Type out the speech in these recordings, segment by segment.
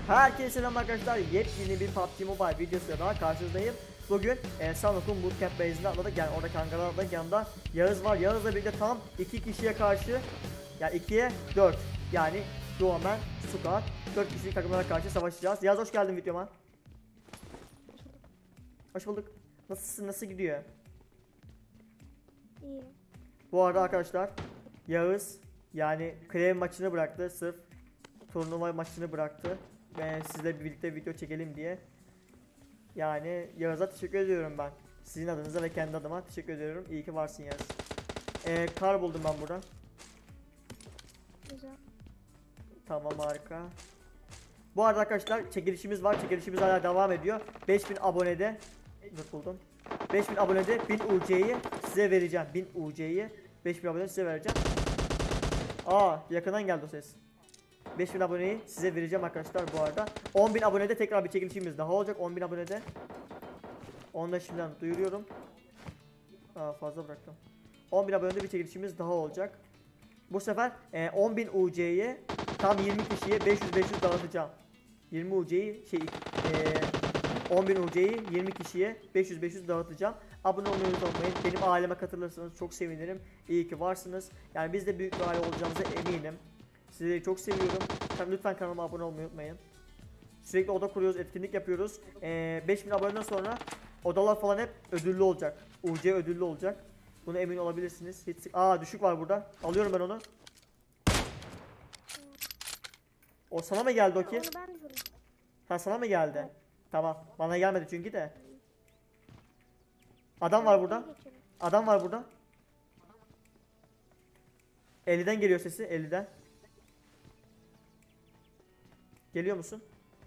Herkese selam arkadaşlar. Yepyeni bir PUBG Mobile videosuyla daha karşınızdayım. Bugün Sanok'un Bootcamp base'inde atladık. Yani orada kankalarla yanında Yağız var. Yağız'la birlikte tam 2 kişiye karşı, yani 2'ye 4, yani Duomen, Sukar 4 kişilik takımlara karşı savaşacağız. Yağız hoş geldin videoma. Hoş bulduk. Nasılsın? Nasıl gidiyor? İyi. Bu arada arkadaşlar Yağız yani Krem maçını bıraktı, sırf turnuva maçını bıraktı ve sizle birlikte video çekelim diye. Yani Yağız'a teşekkür ediyorum ben. Sizin adınıza ve kendi adıma teşekkür ediyorum. İyi ki varsın Yağız. Kar buldum ben buradan. Güzel. Tamam, harika. Bu arada arkadaşlar çekilişimiz var. Çekilişimiz hala devam ediyor. 5000 abonede buldum. 5000 abonede 1000 UC'yi size vereceğim. 1000 UC'yi 5000 abonede size vereceğim. Yakından geldi o ses. 5000 aboneyi size vereceğim arkadaşlar bu arada. 10.000 abonede tekrar bir çekilişimiz daha olacak. 10.000 abonede. Onu da şimdiden duyuruyorum. Fazla bıraktım. 10.000 abonede bir çekilişimiz daha olacak. Bu sefer 10.000 UC'yi tam 20 kişiye 500 dağıtacağım. 20 UC'yi 10.000 UC'yi 20 kişiye 500 dağıtacağım. Abone olmayı unutmayın. Benim aileme katılırsanız çok sevinirim. İyi ki varsınız. Yani biz de büyük bir aile olacağımıza eminim. Sizleri çok seviyorum. Lütfen kanalıma abone olmayı unutmayın. Sürekli oda kuruyoruz, etkinlik yapıyoruz. 5000 aboneden sonra odalar falan hep ödüllü olacak. UC ödüllü olacak. Buna emin olabilirsiniz. Düşük var burada. Alıyorum ben onu. O sana mı geldi o ki? Sana mı geldi? Evet. Tamam. Bana gelmedi çünkü de. Adam var burada. Adam var burada. 50'den geliyor sesi. 50'den. Geliyor musun?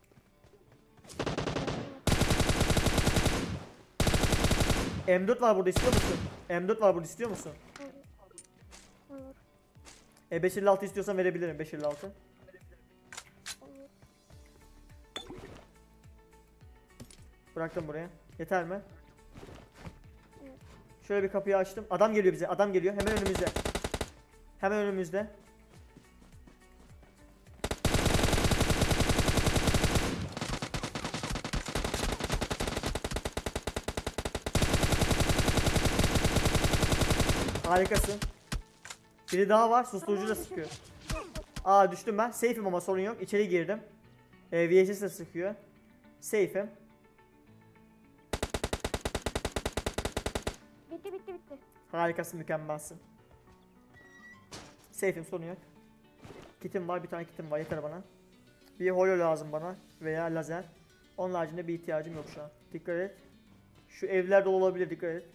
M4 var burada, istiyor musun? M4 var burada, istiyor musun? Olur. 556 istiyorsan verebilirim, 556. Olur. Bıraktım buraya. Yeter mi? Evet. Şöyle bir kapıyı açtım. Adam geliyor bize. Adam geliyor. Hemen önümüzde. Hemen önümüzde. Harikasın. Biri daha var. Susturucuyla sıkıyor. Düştüm ben. Safe'im ama sorun yok. İçeri girdim. VHS de sıkıyor. Safe'im. Bitti. Harikasın, mükemmelsin. Safe'im, sorun yok. Kitim var, bir tane kitim var, yeter bana. Bir holo lazım bana veya lazer. Onun haricinde bir ihtiyacım yok şu an. Dikkat et. Şu evler dolu olabilir, dikkat et.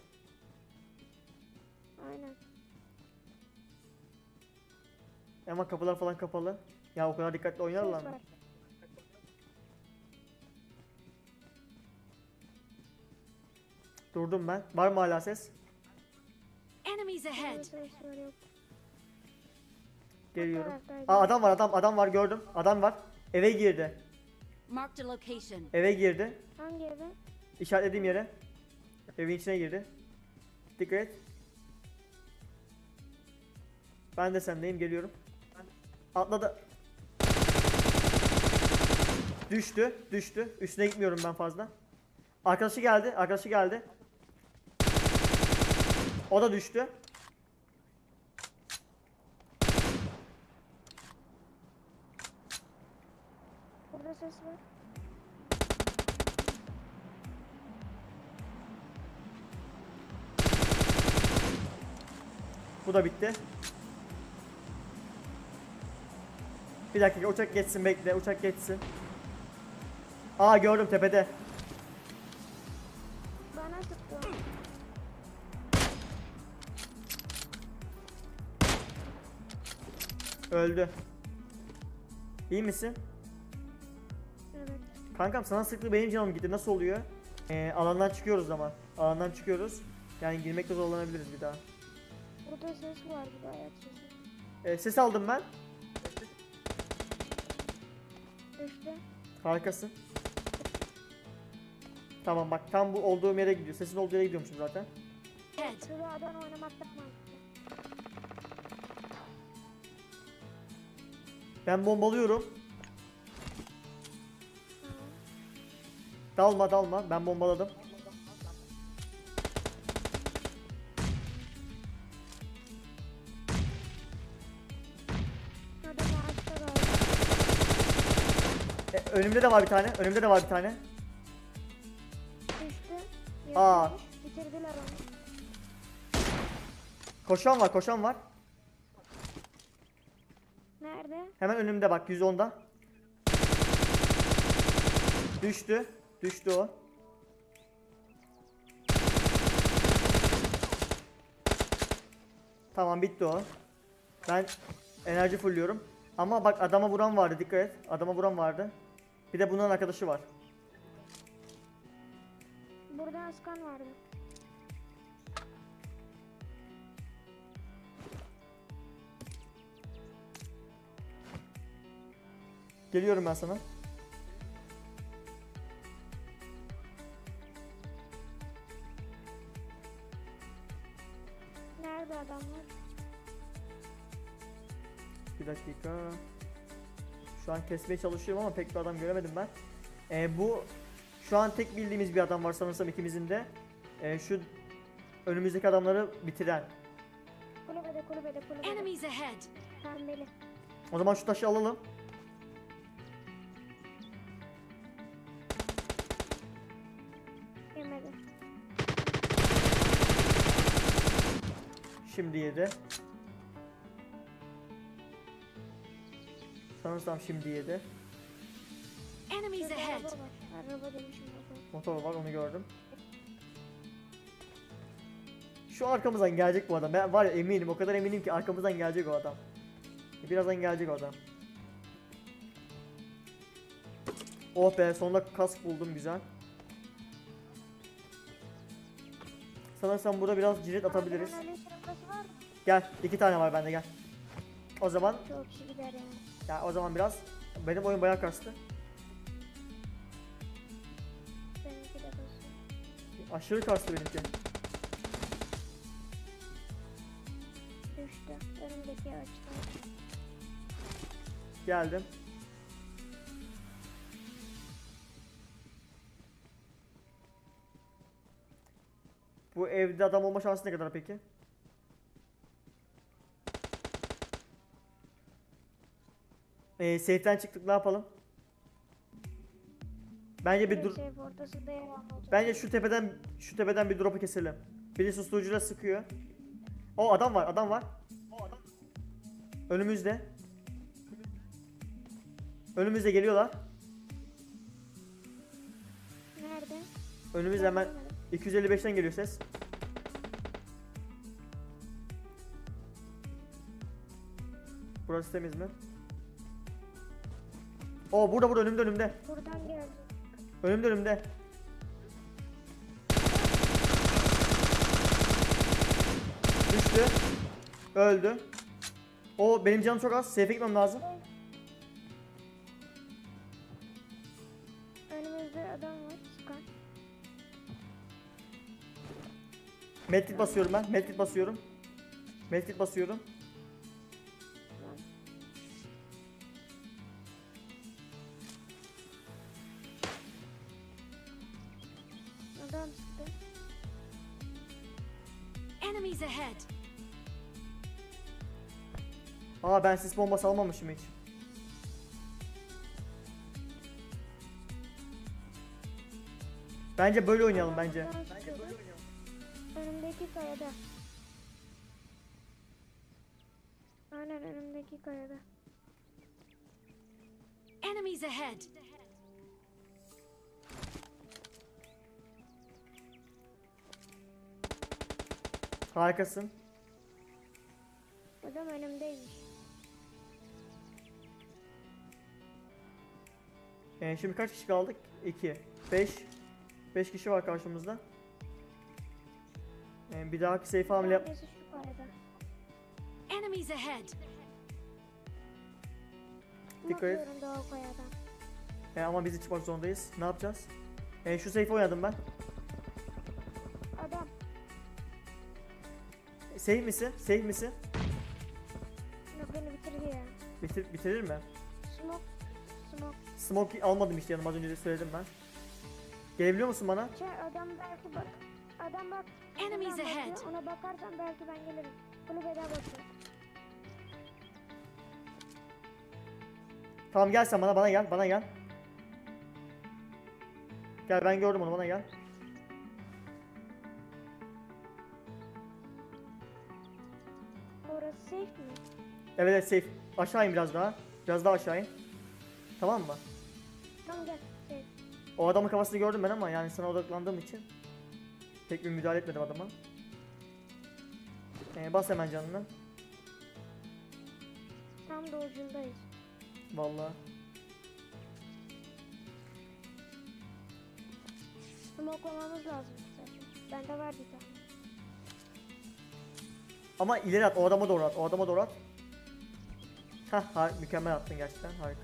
Aynen. Ama kapılar falan kapalı. Ya o kadar dikkatli oynarlar mı? Durdum ben. Var mı hala ses? Enemies ahead. Geliyorum. Adam var, gördüm. Adam var. Eve girdi. Marked a location. Eve girdi. Hangi eve? İşaretlediğim yere. Evin içine girdi. Dikkat et. Ben de sendeyim, geliyorum. Atladı. Düştü. Üstüne gitmiyorum ben fazla. Arkadaşı geldi. O da düştü. Burada ses var. Bu da bitti. Bir dakika, uçak geçsin, bekle, uçak geçsin. Gördüm tepede. Bana tuttu. Öldü. İyi misin? Evet. Kankam sana sıktı, benim canım gitti, nasıl oluyor? Alandan çıkıyoruz ama. Alandan çıkıyoruz. Yani girmekte zorlanabiliriz bir daha. Burada ses var, bir de ayak sesi. Ses aldım ben. Düştü. Harikasın. Tamam bak, tam bu olduğum yere gidiyor. Sesin olduğu yere gidiyormuşum zaten. Sıradan oynamaktan mantıklı. Ben bombalıyorum. Dalma dalma. Ben bombaladım. Adam ağaçta galiba. Önümde de var bir tane. Önümde de var bir tane. Düştü. Aa. Yatırmış. Bitirdiler onu. Koşan var, koşan var. Nerede? Hemen önümde bak, 110'da. Düştü. Düştü o. Tamam, bitti o. Ben enerji fullüyorum. Ama bak, adama vuran vardı, dikkat et. Adama vuran vardı. Bir de bunların arkadaşı var. Burada askan vardı. Geliyorum ben sana. Nerede adamlar? Bir dakika. Şu an kesmeye çalışıyorum ama pek bir adam göremedim ben. Bu şu an tek bildiğimiz bir adam var sanırsam ikimizin de. Şu önümüzdeki adamları bitiren. Kulübede kulübede kulübede. Enemies ahead. Pembeli. O zaman şu taşı alalım. Yemedi. Şimdi yedi. Sanırsam şimdi yedi. Enemies Şurada ahead. araba var. Araba demişim motor. Motor var, onu gördüm. Şu arkamızdan gelecek bu adam. Ben var ya, eminim, o kadar eminim ki arkamızdan gelecek o adam. Birazdan gelecek o adam. Oh be, sonunda kask buldum, güzel. Sanırsam burada biraz cirit atabiliriz. Adrenalin şırıngası var mı? Gel, 2 tane var bende, gel. O zaman Çok kişi gider yani. ya o zaman biraz benim oyun bayağı kastı. Benimki de basıyor. Aşırı kastı benimki. Düştü. Önümdeki ağaçta. Geldim. Bu evde adam olma şansı ne kadar peki? Safe'den çıktık, ne yapalım? Bence bir dur. Safe ortasında yer almayacak. Bence şu tepeden bir drop'u keselim. Biri susturucuyla sıkıyor. O adam var, adam var. Önümüzde. Önümüzde geliyorlar. Nerede? Önümüzde hemen Görmedim. 255'ten geliyor ses. Burası temiz mi? O burada önümde. Buradan geldi. Önümde. Düştü. Öldü. O benim canım çok az. Safe'e gitmem lazım. Önümüzde adam var. Sıkan. Medkit basıyorum ben. Medkit basıyorum. Adam sıktı. Enemies ahead. Aa, ben sis bombası almamışım hiç. Bence böyle oynayalım bence. Adam sıkıyordu. Önümdeki kayada. Aynen önümdeki kayada. Enemies ahead. Harikasın. Adam önümdeymiş. Şimdi kaç kişi kaldık? 2, 5. 5 kişi var karşımızda. Bir dahaki safe hamle yap. Neredeyse şu kayada. Enemies ahead. Dikkat et. Bakıyorum da o kayadan. Ama biz de çıkmak zorundayız. Ne yapacağız? Şu safe oynadım ben. Adam. Safe misin? Safe misin? Yok, beni bitirdi ya. Bitirir mi? Smoke. Smoke almadım işte yanıma, az önce de söyledim ben. Gelebiliyor musun bana? Adam belki bak. Adam bak. Enemies buradan ahead. bakıyor, ona bakarsan belki ben gelirim. Kulübeden bakıyor. Tamam gel sen bana gel, bana gel. Gel, ben gördüm onu, bana gel. Orası safe mi? Evet evet, safe. Aşağı in biraz daha. Biraz daha aşağı in. Tamam mı? Tamam gel. Safe. O adamın kafasını gördüm ben ama yani sana odaklandığım için pek bir müdahale etmedim adama. Bas hemen canını. Tam da ucundayız. Vallahi. Smoklamamız lazım zaten. Bende var bir tane. Ama ileri at, o adama doğru at, o adama doğru at. Hah, mükemmel attın gerçekten, harika.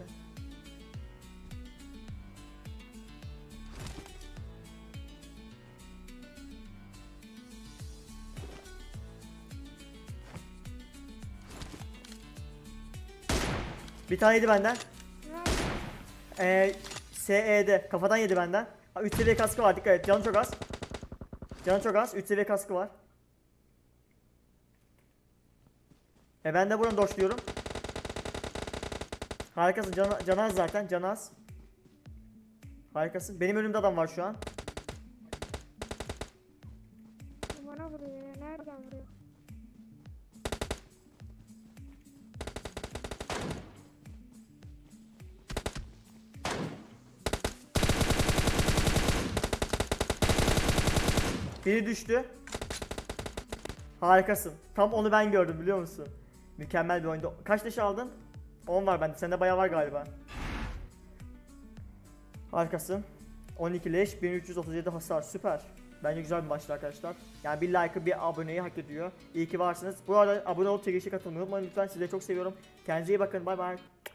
Bir tane yedi benden. Nerede? SE'de kafadan yedi benden. 3 seviye kaskı var, dikkat et, canı çok az. Canı çok az, 3 seviye kaskı var. Ben de buradan doşluyorum. Harikasın, canı az zaten, canı az. Harikasın, benim önümde adam var şu an. Bana vuruyor ya. Nereden vuruyor? Biri düştü. Harikasın. Tam onu ben gördüm, biliyor musun? Mükemmel bir oyundu. Kaç leş aldın? 10 var bende. Sende bayağı var galiba. Harikasın. 12 leş, 1337 hasar. Süper. Bence güzel bir maçtı arkadaşlar. Yani bir like'ı, bir aboneyi hak ediyor. İyi ki varsınız. Bu arada abone olup çekilişe katılmayı unutmayın lütfen. Sizi çok seviyorum. Kendinize iyi bakın. Bay bay.